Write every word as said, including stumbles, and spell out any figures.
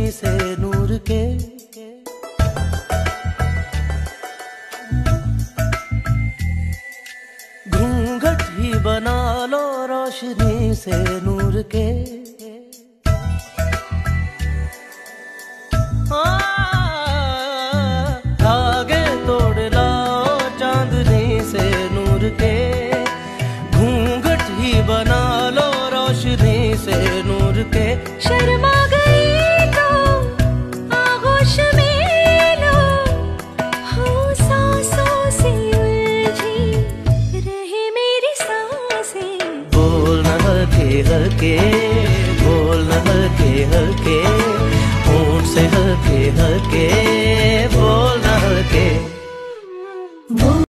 से नूर के। घूंघट ही बना लो रोशनी से नूर के। धागे तोड़ लाओ चांदनी से नूर के। घूंघट ही बना लो रोशनी से नूर के। शर्मा गई तो आगोश में लो, हो सांसों से उलझी रहे मेरी सांसें। बोल न हल्के हल्के